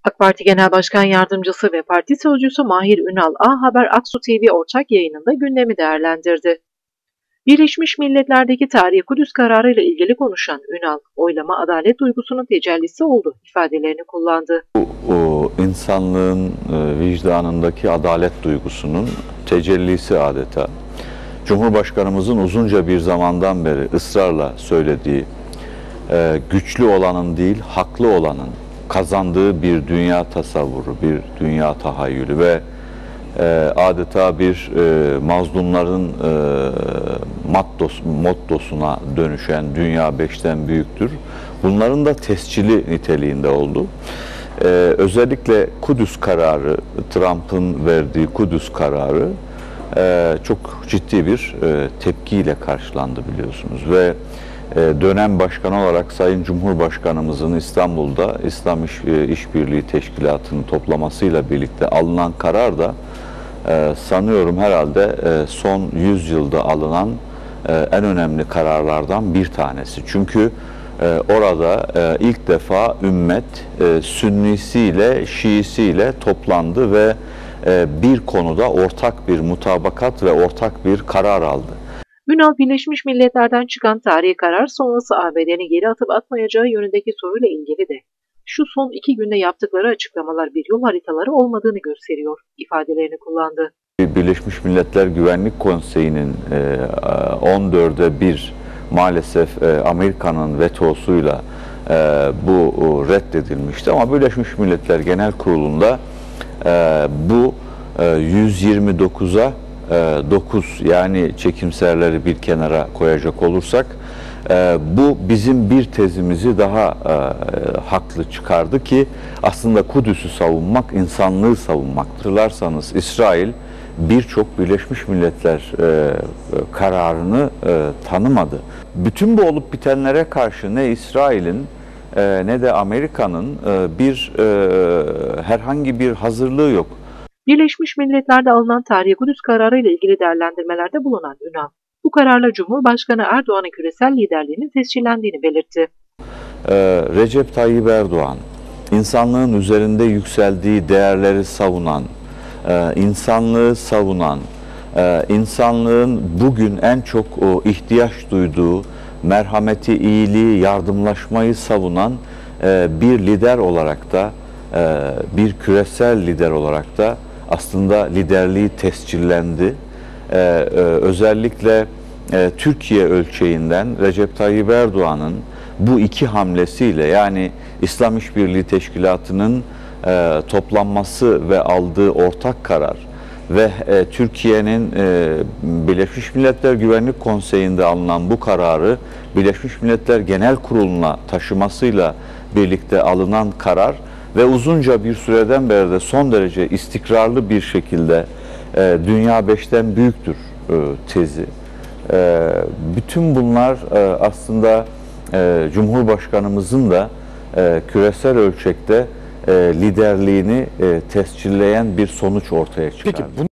AK Parti Genel Başkan Yardımcısı ve Parti Sözcüsü Mahir Ünal, A Haber Aksu TV ortak yayınında gündemi değerlendirdi. Birleşmiş Milletler'deki Tarihi Kudüs kararı ile ilgili konuşan Ünal, oylama adalet duygusunun tecellisi oldu ifadelerini kullandı. O insanlığın vicdanındaki adalet duygusunun tecellisi adeta. Cumhurbaşkanımızın uzunca bir zamandan beri ısrarla söylediği güçlü olanın değil, haklı olanın kazandığı bir dünya tasavvuru, bir dünya tahayyülü ve adeta bir mazlumların mottosuna dönüşen dünya beşten büyüktür. Bunların da tescili niteliğinde oldu. Özellikle Kudüs kararı, Trump'ın verdiği Kudüs kararı çok ciddi bir tepkiyle karşılandı biliyorsunuz ve dönem başkanı olarak Sayın Cumhurbaşkanımızın İstanbul'da İslam İşbirliği Teşkilatı'nın toplamasıyla birlikte alınan karar da sanıyorum herhalde son 100 yılda alınan en önemli kararlardan bir tanesi. Çünkü orada ilk defa ümmet Sünnisiyle, Şiisiyle toplandı ve bir konuda ortak bir mutabakat ve ortak bir karar aldı. Ünal, Birleşmiş Milletler'den çıkan tarihi karar sonrası ABD'nin geri atıp atmayacağı yönündeki soruyla ilgili de şu son 2 günde yaptıkları açıklamalar bir yol haritaları olmadığını gösteriyor ifadelerini kullandı. Birleşmiş Milletler Güvenlik Konseyi'nin 14'e 1 maalesef Amerika'nın vetosuyla bu reddedilmişti ama Birleşmiş Milletler Genel Kurulu'nda bu 129'a 9 yani çekimserleri bir kenara koyacak olursak bu bizim bir tezimizi daha haklı çıkardı ki aslında Kudüs'ü savunmak insanlığı savunmaktır. Hatırlarsanız İsrail birçok Birleşmiş Milletler kararını tanımadı. Bütün bu olup bitenlere karşı ne İsrail'in ne de Amerika'nın herhangi bir hazırlığı yok. Birleşmiş Milletler'de alınan Tarihi Kudüs kararı ile ilgili değerlendirmelerde bulunan Ünal, bu kararla Cumhurbaşkanı Erdoğan'ın küresel liderliğinin tescillendiğini belirtti. Recep Tayyip Erdoğan, insanlığın üzerinde yükseldiği değerleri savunan, insanlığı savunan, insanlığın bugün en çok ihtiyaç duyduğu merhameti, iyiliği, yardımlaşmayı savunan bir lider olarak da, bir küresel lider olarak da aslında liderliği tescillendi. Özellikle Türkiye ölçeğinden Recep Tayyip Erdoğan'ın bu iki hamlesiyle yani İslam İşbirliği Teşkilatı'nın toplanması ve aldığı ortak karar ve Türkiye'nin Birleşmiş Milletler Güvenlik Konseyi'nde alınan bu kararı Birleşmiş Milletler Genel Kurulu'na taşımasıyla birlikte alınan karar ve uzunca bir süreden beri de son derece istikrarlı bir şekilde dünya beşten büyüktür tezi. Bütün bunlar aslında Cumhurbaşkanımızın da küresel ölçekte liderliğini tescilleyen bir sonuç ortaya çıkardı. Peki,